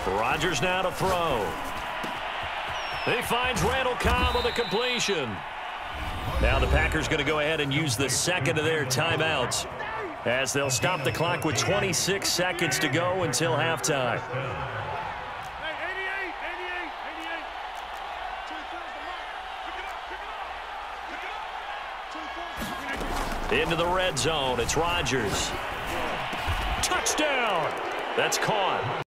Rodgers now to throw. He finds Randall Cobb on the completion. Now the Packers going to go ahead and use the second of their timeouts as they'll stop the clock with 26 seconds to go until halftime. Into the red zone, it's Rodgers. Touchdown! That's caught.